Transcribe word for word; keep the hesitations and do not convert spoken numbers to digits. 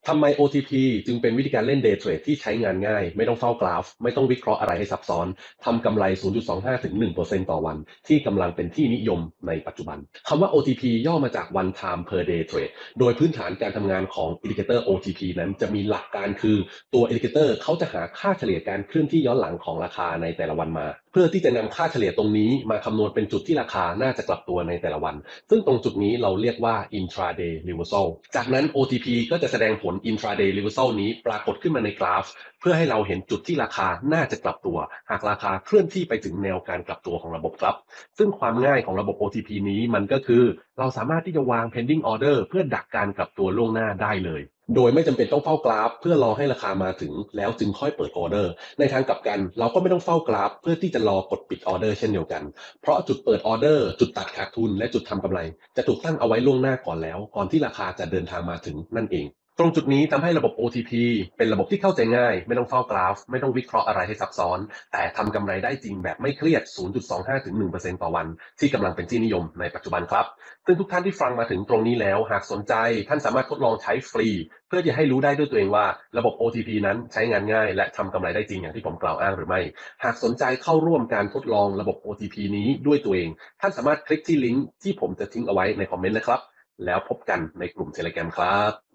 ทำไม โอ ที พี จึงเป็นวิธีการเล่น Day Trade ที่ใช้งานง่ายไม่ต้องเฝ้ากราฟไม่ต้องวิเคราะห์อะไรให้ซับซ้อนทำกำไร ศูนย์จุดสองห้า ถึง หนึ่งเปอร์เซ็นต์ ต่อวันที่กำลังเป็นที่นิยมในปัจจุบันคำว่า โอ ที พี ย่อมาจาก One Time Per Day Trade โดยพื้นฐานการทำงานของ Indicator โอ ที พี นั้นจะมีหลักการคือตัว Indicator เขาจะหาค่าเฉลี่ยการเคลื่อนที่ย้อนหลังของราคาในแต่ละวันมาเพื่อที่จะนำค่าเฉลี่ยตรงนี้มาคำนวณเป็นจุดที่ราคาน่าจะกลับตัวในแต่ละวันซึ่งตรงจุดนี้เราเรียกว่า intraday reversal จากนั้น โอ ที พี ก็จะแสดงผล intraday reversal นี้ปรากฏขึ้นมาในกราฟเพื่อให้เราเห็นจุดที่ราคาน่าจะกลับตัวหากราคาเคลื่อนที่ไปถึงแนวการกลับตัวของระบบครับซึ่งความง่ายของระบบ โอ ที พี นี้มันก็คือเราสามารถที่จะวาง pending order เพื่อดักการกลับตัวล่วงหน้าได้เลยโดยไม่จำเป็นต้องเฝ้ากราฟเพื่อรอให้ราคามาถึงแล้วจึงค่อยเปิดออเดอร์ในทางกลับกันเราก็ไม่ต้องเฝ้ากราฟเพื่อที่จะรอกดปิดออเดอร์เช่นเดียวกันเพราะจุดเปิดออเดอร์จุดตัดขาดทุนและจุดทำกำไรจะถูกตั้งเอาไว้ล่วงหน้าก่อนแล้วก่อนที่ราคาจะเดินทางมาถึงนั่นเองตรงจุดนี้ทำให้ระบบ โอ ที พี เป็นระบบที่เข้าใจง่ายไม่ต้องเฝ้ากราฟไม่ต้องวิเคราะห์อะไรให้ซับซ้อนแต่ทำกำไรได้จริงแบบไม่เครียด ศูนย์จุดสองห้า ถึง หนึ่งเปอร์เซ็นต์ ต่อวันที่กำลังเป็นที่นิยมในปัจจุบันครับซึ่งทุกท่านที่ฟังมาถึงตรงนี้แล้วหากสนใจท่านสามารถทดลองใช้ฟรีเพื่อจะให้รู้ได้ด้วยตัวเองว่าระบบ โอ ที พี นั้นใช้งานง่ายและทำกำไรได้จริงอย่างที่ผมกล่าวอ้างหรือไม่หากสนใจเข้าร่วมการทดลองระบบ โอ ที พี นี้ด้วยตัวเองท่านสามารถคลิกที่ลิงก์ที่ผมจะทิ้งเอาไว้ในคอมเมนต์นะครับแล้วพบกันในกลุ่ม Telegram ครับ